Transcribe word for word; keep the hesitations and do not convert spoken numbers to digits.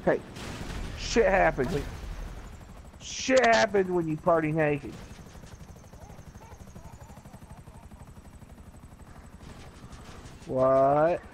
Hey, shit happens. When, shit happens when you party naked. What?